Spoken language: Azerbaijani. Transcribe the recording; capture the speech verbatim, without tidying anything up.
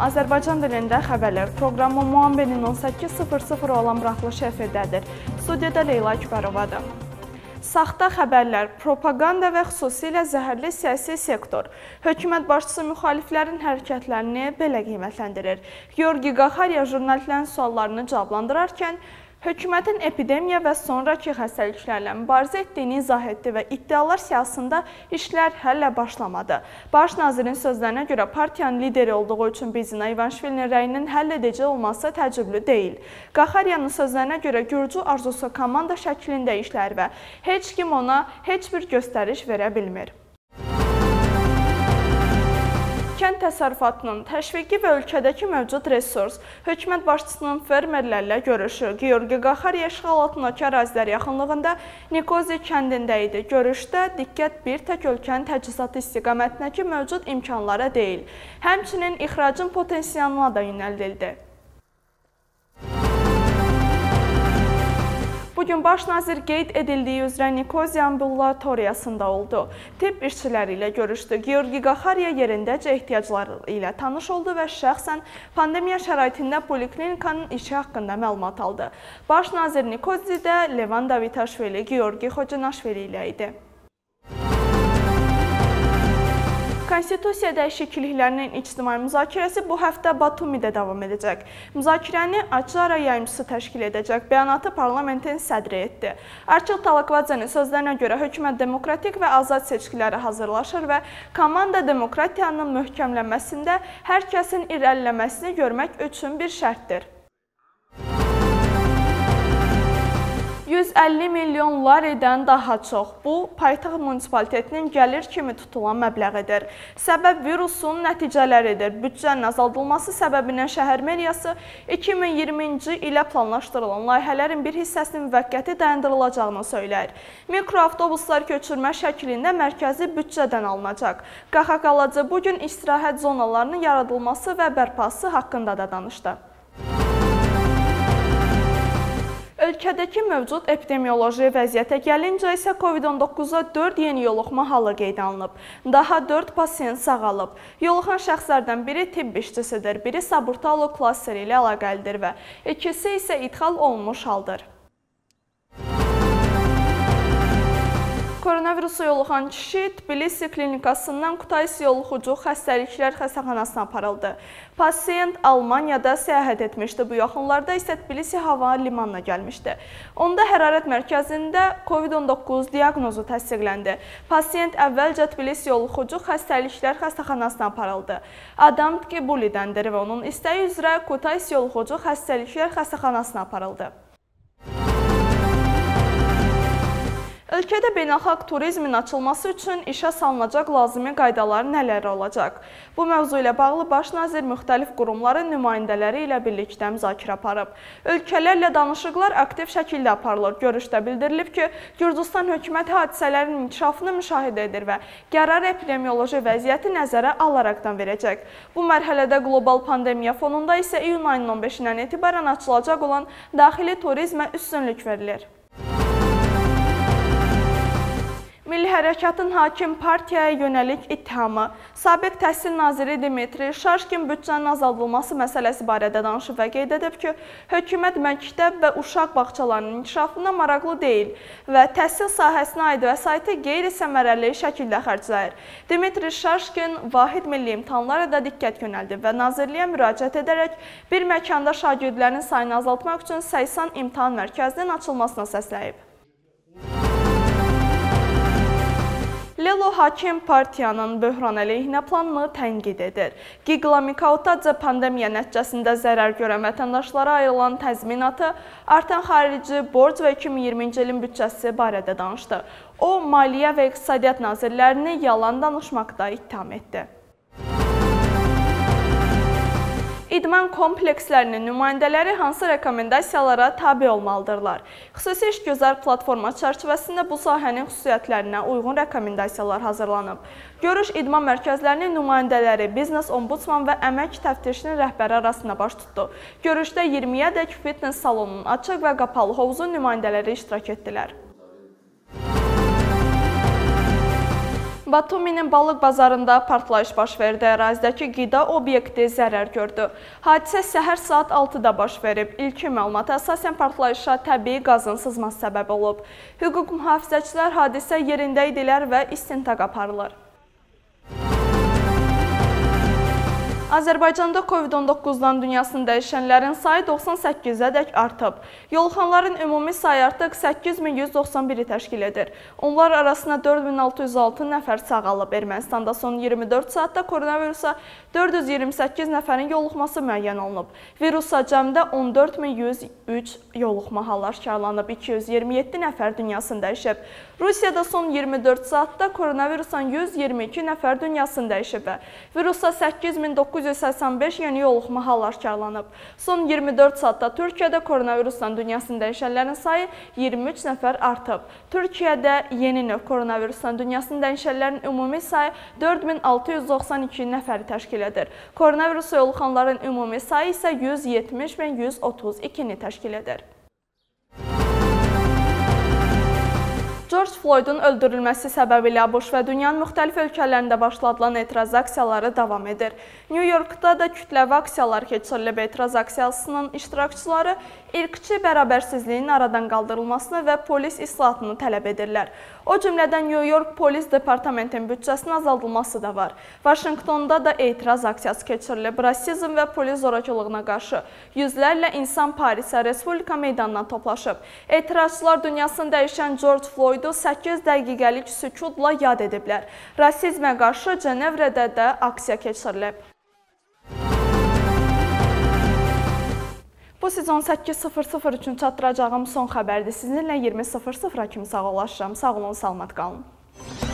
Azərbaycan dilində xəbərlər proqramı Muambenin on səkkiz sıfır sıfır olan buraxılışı efirdədir. Studiyada Leyla Kibarovadır. Saxta xəbərlər, propaganda və xüsusilə zəhərli siyasi sektor. Hökumət başçısı müxaliflərin hərəkətlərini belə qiymətləndirir. Georgi Gaxarya jurnalistlərin suallarını cavablandırarkən, hökumətin epidemiya və sonraki xəstəliklərlə mübarizə etdiyini izah etdi və iddialar siyasında işlər hələ başlamadı. Baş nazirin sözlərinə görə partiyanın lideri olduğu üçün Bizina İvanişvilinin rəyinin həll edici olması təəccüblü deyil. Qaxaryanın sözlərinə görə Gürcü arzusu komanda şəklində işlər və heç kim ona heç bir göstəriş verə bilmir. Kənd təsərrüfatının təşviqi və ölkədəki mövcud resurs, hökumət başçısının fermerlərlə görüşü, Georgi Gaxarya işğal altındakı ərazilər yaxınlığında Nikozi kəndində idi. Görüşdə diqqət bir tək ölkənin təchizatı istiqamətindəki mövcud imkanlara deyil, həmçinin ixracın potensialına da yönəldildi. Bugün baş nazir qeyd edildiyi üzrə Nikozi ambulatoriyasında oldu. Tibb işçiləri ilə görüşdü. Georgi Gaxarya yerindəcə ehtiyacları ilə tanış oldu və şəxsən pandemiya şəraitində poliklinikanın işi haqqında məlumat aldı. Baş nazir Nikozidə Levan Davitaşvili, Georgi Xocunaşvili ilə idi. Konstitusiya dəyişikliklərinin ictimai müzakirəsi bu həftə Batumidə davam edəcək. Müzakirəni Açara yayımçısı təşkil edəcək, bəyanatı parlamentin sədri etdi. Arçıl Talakvadzənin sözlərinə görə hökumət demokratik və azad seçkilərə hazırlaşır və komanda demokratiyanın möhkəmlənməsində hər kəsin irəliləməsini görmək üçün bir şərtdir. yüz əlli milyon laridən daha çox. Bu, paytaxt munisipalitetinin gəlir kimi tutulan məbləğidir. Səbəb virusun nəticələridir. Büdcənin azaldılması səbəbindən şəhər meriyası iki min iyirminci ilə planlaşdırılan layihələrin bir hissəsinin müvəqqəti dayandırılacağını söyləyir. Mikroavtobuslar köçürmə şəklində mərkəzi büdcədən alınacaq. Qaxaqalacı bugün istirahət zonalarının yaradılması və bərpası haqqında da danışdı. Ölkədəki mövcud epidemioloji vəziyyətə gəlincə isə Covid on doqquza dörd yeni yoluxma halı qeydə alınıb. Daha dörd pasiyent sağalıb. Yoluxan şəxslərdən biri tibb işçisidir, biri Saburtalo klasteri ilə əlaqəlidir və ikisi isə idxal olunmuş haldır. Koronavirusa yoluxan kişi Tbilisi klinikasından Kutaisi yoluxucu xəstəliklər xəstəxanasına aparıldı. Pasiyent Almaniyada səyahət etmişdi. Bu yaxınlarda isə Tbilisi hava limanına gəlmişdi. Onda hərarət mərkəzində Covid on doqquz diaqnozu təsdiqləndi. Pasiyent əvvəlcə Tbilisi yoluxucu xəstəliklər xəstəxanasına aparıldı. Adam Tbilidəndir və onun istəyi üzrə Kutaisi yoluxucu xəstəliklər xəstəxanasına aparıldı. Ölkədə beynəlxalq turizmin açılması üçün işə salınacaq lazımi qaydalar nələr olacaq? Bu mövzu ilə bağlı baş nazir müxtəlif qurumların nümayəndələri ilə birlikdə müzakirə aparıb. Ölkələrlə danışıqlar aktiv şəkildə aparılır. Görüşdə bildirilib ki, Gürcüstan hökuməti hadisələrin inkişafını müşahidə edir və qərar epidemioloji vəziyyəti nəzərə alaraqdan verəcək. Bu mərhələdə qlobal pandemiya fonunda isə iyun ayının on beşindən etibarən açılacaq olan daxili turizmə üstünlük verilir. Milli Hərəkatın hakim partiyaya yönəlik ittihamı. Sabiq Təhsil naziri Dmitri Şaşkin büdcənin azaldılması məsələsi barədə danışıb və qeyd edib ki, hökumət məktəb və uşaq bağçalarının inkişafına maraqlı deyil və təhsil sahəsinə aid vəsaiti qeyri-səmərəli şəkildə xərcləyir. Dmitri Şaşkin vahid milli imtahanlara da diqqət yönəldi və nazirliyə müraciət edərək bir məkanda şagirdlərin sayını azaltmaq üçün səksən imtahan mərkəzinin açılmasına səsləyib. Lelo hakim partiyanın böhran əleyhinə planını tənqid edir. Gigla Mikautadze pandemiya nəticəsində zərər görən vətəndaşlara ayrılan təzminatı, artan xarici borc və iki min iyirminci ilin büdcəsi barədə danışdı. O, Maliyyə və İqtisadiyyat nazirlərini yalan danışmaqda ittiham etdi. İdman komplekslərinin nümayəndələri hansı rekomendasiyalara tabe olmalıdırlar? Xüsusi işgüzar platforma çərçivəsində bu sahənin xüsusiyyətlərinə uyğun rekomendasiyalar hazırlanıb. Görüş idman mərkəzlərinin nümayəndələri, biznes ombudsman və əmək təftişinin rəhbəri arasında baş tutdu. Görüşdə iyirmiyədək fitness salonunun açıq və qapalı hovuzun nümayəndələri iştirak etdilər. Batuminin balıq bazarında partlayış baş verdi. Ərazidəki qida obyekti zərər gördü. Hadisə səhər saat altıda baş verib. İlkin məlumata əsasən partlayışa təbii qazın sızması səbəb olub. Hüquq mühafizəçilər hadisə yerində idilər və istintaq aparılır. Azərbaycanda Covid on doqquzdan dünyasını dəyişənlərin sayı doxsan səkkizədək artıb. Yoluxanların ümumi sayı artıq səkkiz min yüz doxsan biri təşkil edir. Onlar arasında dörd min altı yüz altı nəfər sağalıb. Ermənistanda son iyirmi dörd saatda koronavirusa dörd yüz iyirmi səkkiz nəfərin yoluxması müəyyən olunub. Virusa cəmdə on dörd min yüz üç yoluxma halı aşkarlanıb. iki yüz iyirmi yeddi nəfər dünyasını dəyişib. Rusiyada son iyirmi dörd saatda koronavirusdan yüz iyirmi iki nəfər dünyasını dəyişib. Virusa səkkiz min doqquz yüz səksən beş yeni yoluxma halı aşkarlanıb. Son iyirmi dörd saatda Türkiyədə koronavirusdan dünyasını dəyişənlərin sayı iyirmi üç nəfər artıb. Türkiyədə yeni növ koronavirusdan dünyasını dəyişənlərin ümumi sayı dörd min altı yüz doxsan iki nəfəri təşkil edir. Koronavirusa yoluxanların ümumi sayı isə yüz yetmiş min yüz otuz ikini təşkil edir. George Floyd'un öldürülməsi səbəbilə ABŞ və dünyanın müxtəlif ölkələrində başladılan etiraz aksiyaları davam edir. New Yorkda da kütləvi aksiyalar keçirilib. Etiraz aksiyasının iştirakçıları irqçi bərabərsizliyin aradan qaldırılmasını və polis islahatını tələb edirlər. O cümlədən New York Polis Departamentinin büdcəsinin azaldılması da var. Vaşinqtonda da etiraz aksiyası keçirilib. Rasizm və polis zorakılığına qarşı yüzlərlə insan Parisə Respublika meydanına toplaşıb. Etirazçılar dünyasını dəyişən George Floyd'u səkkiz dəqiqəlik sükutla yad ediblər. Rasizmə qarşı Cenevrədə də aksiya keçirilib. Bu siz on səkkiz sıfır sıfır üçün çatdıracağım son xəbərdir. Sizinlə iyirmi sıfır sıfıra kimi sağollaşıram. Sağ olun, salamat qalın.